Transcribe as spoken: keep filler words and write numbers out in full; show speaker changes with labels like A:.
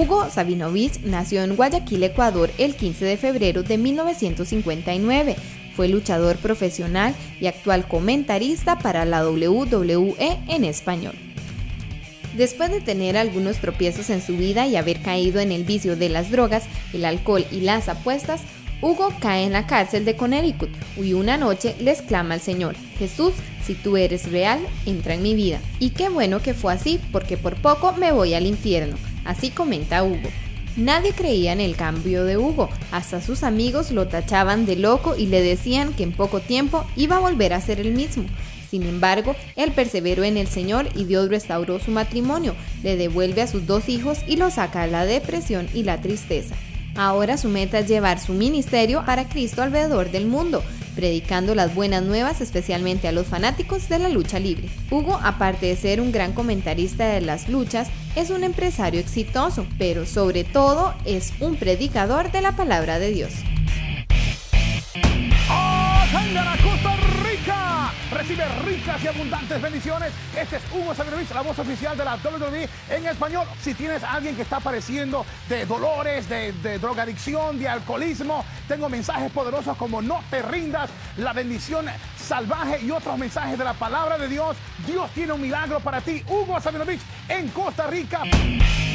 A: Hugo Sabinovich nació en Guayaquil, Ecuador, el quince de febrero de mil novecientos cincuenta y nueve. Fue luchador profesional y actual comentarista para la doble u doble u E en español. Después de tener algunos tropiezos en su vida y haber caído en el vicio de las drogas, el alcohol y las apuestas, Hugo cae en la cárcel de Connecticut y una noche le exclama al Señor: Jesús, si tú eres real, entra en mi vida. Y qué bueno que fue así, porque por poco me voy al infierno. Así comenta Hugo. Nadie creía en el cambio de Hugo, hasta sus amigos lo tachaban de loco y le decían que en poco tiempo iba a volver a ser el mismo. Sin embargo, él perseveró en el Señor y Dios restauró su matrimonio, le devuelve a sus dos hijos y lo saca de la depresión y la tristeza. Ahora su meta es llevar su ministerio para Cristo alrededor del mundo, predicando las buenas nuevas especialmente a los fanáticos de la lucha libre. Hugo, aparte de ser un gran comentarista de las luchas, es un empresario exitoso, pero sobre todo es un predicador de la palabra de Dios.
B: ¡Costa Rica! Recibe ricas y abundantes bendiciones. Este es Hugo Sabinovich, la voz oficial de la doble u doble u E en español. Si tienes a alguien que está padeciendo de dolores, de, de drogadicción, de alcoholismo, tengo mensajes poderosos como no te rindas, la bendición salvaje y otros mensajes de la palabra de Dios. Dios tiene un milagro para ti. Hugo Sabinovich en Costa Rica.